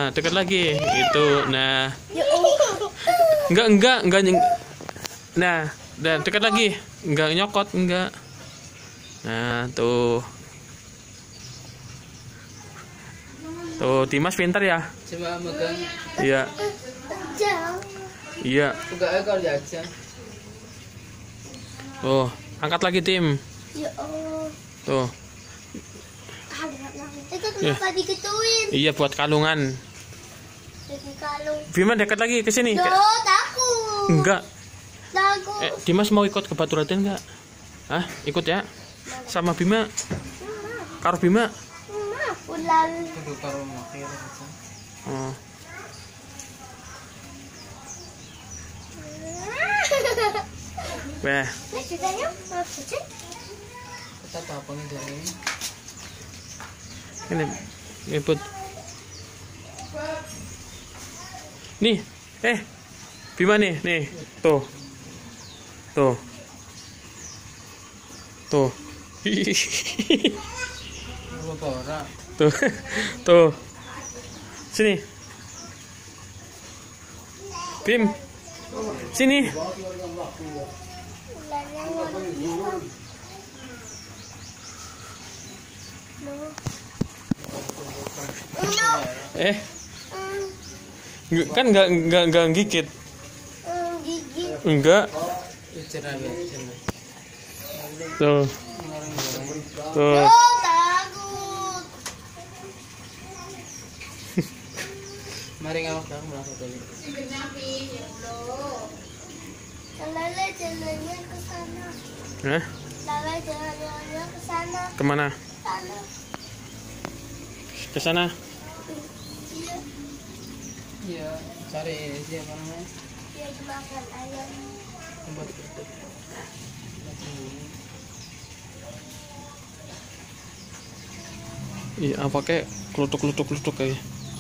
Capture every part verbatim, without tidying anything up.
Nah, dekat lagi. Itu. Nah. Enggak, enggak, enggak. Nah, dan dekat lagi. Enggak nyokot, enggak. Nah, tuh. Tuh, Dimas pintar ya? Cuma megang. Iya. Iya. Enggak ekor aja. Tuh, angkat lagi, Tim. Ya Allah. Tuh. Itu kenapa Ya. digituin? Iya, buat kalungan. Jadi kalung. Bima dekat lagi ke sini. Yo, takut. Enggak. Takut. Eh, Dimas mau ikut ke Batu Raden enggak? Hah? Ikut ya? Sama Bima. Karo Bima. Mama, pulang. Kudu karo makir aja. Oh. Weh. Nah, ceritanya mau cek. Kita apa nih dari ini? Ini ngiput. Nih, eh. Bima nih, nih. Tuh. Tuh. Tuh. Apa ora? Tuh. Tuh. Sini. Bim. Sini. Eh. Nggak- Kan enggak enggak enggak gigit. Gigi. Enggak. Cerah ya, cerah. Tuh. Tuh. Oh, takut. Mari ngawak kamu langsung tadi. Lala jalannya ke sana. Hah? Lala jalannya ke sana. Kemana? Sana. Ke sana. Iya, Iya, cari siapa namanya? dia dimakan ayam. Tempat itu. Iya, apa kayak kelutuk-kelutuk-kelutuk kayak.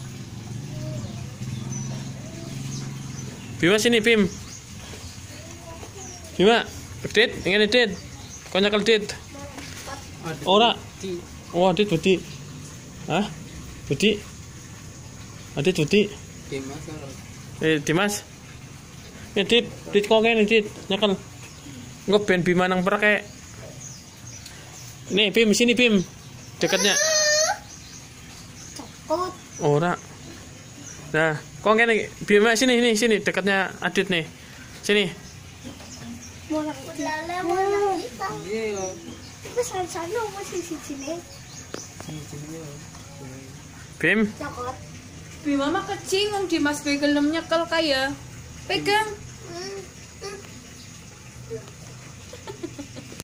Bima sini, Bim. Bima, Dit, ingin Dit. Kau nyekel Dit. Ora. Oh, Dit budi. Hah? Budi. Adit budi. Dimas kalau. Eh, Dimas. Eh, Dit, Dit kok kene Dit, nyekel. Engko ben Bima nang perek. Nih, Bim sini, Bim. Dekatnya. Takut. Ora. Nah, kok kene Bima sini nih, sini dekatnya Adit nih. Sini. Mau takut Lala mau kita. Iya. Tapi sana masih di sini. Sini-sini ya. Bim. Takut. Bima mah kecil, wong Dimas gelem nyekel kaya. Pegang. Hmm. Hmm.